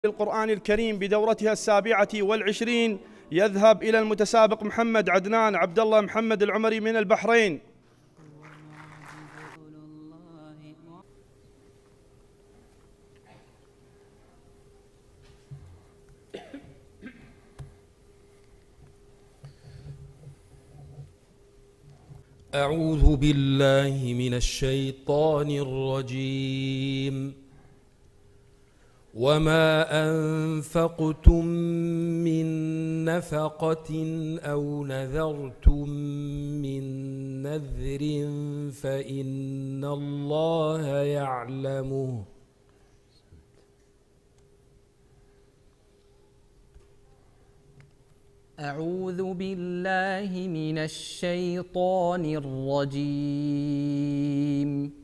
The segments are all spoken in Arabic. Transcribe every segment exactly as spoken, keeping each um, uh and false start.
القرآن الكريم بدورتها السابعة والعشرين يذهب إلى المتسابق محمد عدنان عبد الله محمد العمري من البحرين. أعوذ بالله من الشيطان الرجيم. وما أنفقتم من نفقة أو نذرتم من نذر فإن الله يعلمه. أعوذ بالله من الشيطان الرجيم.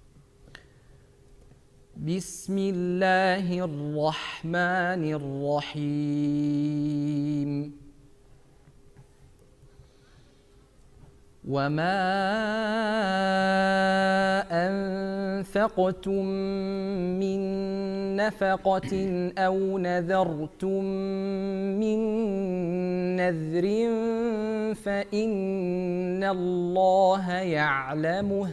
بسم الله الرحمن الرحيم. وما أنفقتم من نفقة أو نذرتم من نذر فإن الله يعلمه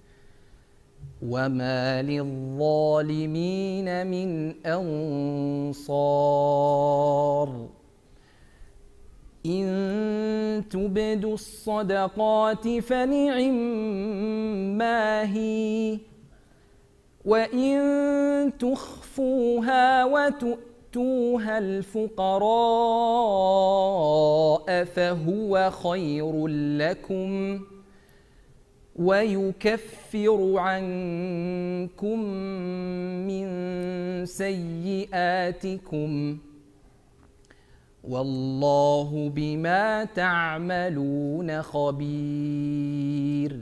وما للظالمين من أنصار. إن تبدوا الصدقات فنعما هي وإن تخفوها وتؤتوها الفقراء فهو خير لكم ويكفر عنكم من سيئاتكم والله بما تعملون خبير.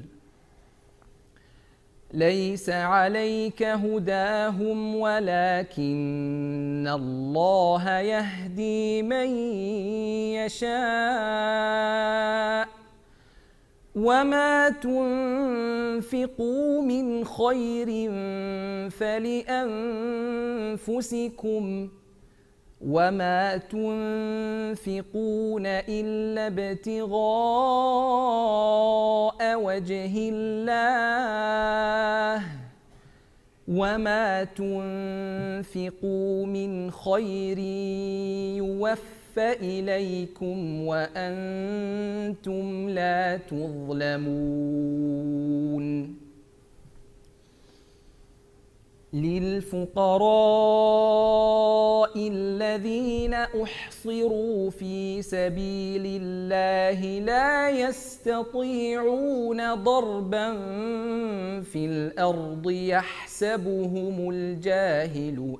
ليس عليك هداهم ولكن الله يهدي من يشاء وما تنفقوا من خير فلأنفسكم وما تنفقون إلا ابتغاء وجه الله وما تنفقوا من خير يوفى إليكم وأنتم لا تظلمون. للفقراء الذين أحصروا في سبيل الله لا يستطيعون ضربا في الأرض يحسبهم الجاهل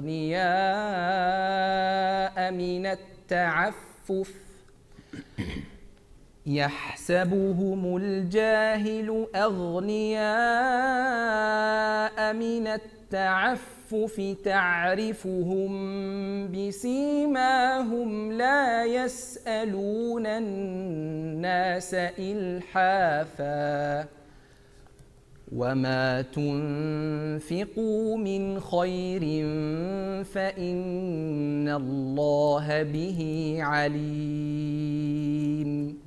أغنياء من التعفف يحسبهم الجاهل أغنياء من التعفف تعرفهم بسيماهم لا يسألون الناس إلحافا وما تنفقوا من خير فإن الله به عليم.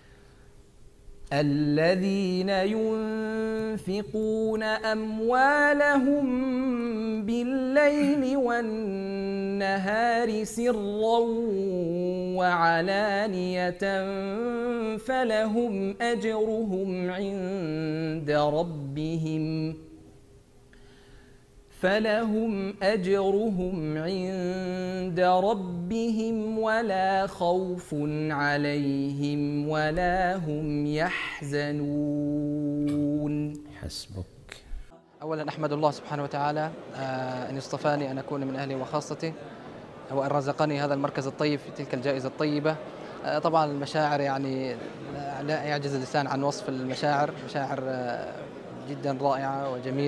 الذين ينفقون أموالهم بالليل والنهار سرا وعلانية فلهم أجرهم عند ربهم فلهم أجرهم عند ربهم ولا خوف عليهم ولا هم يحزنون. حسبك. أولا أحمد الله سبحانه وتعالى أن اصطفاني أن أكون من أهله وخاصته وأن رزقني هذا المركز الطيب في تلك الجائزة الطيبة. طبعا المشاعر يعني لا يعجز اللسان عن وصف المشاعر، مشاعر جدا رائعة وجميلة.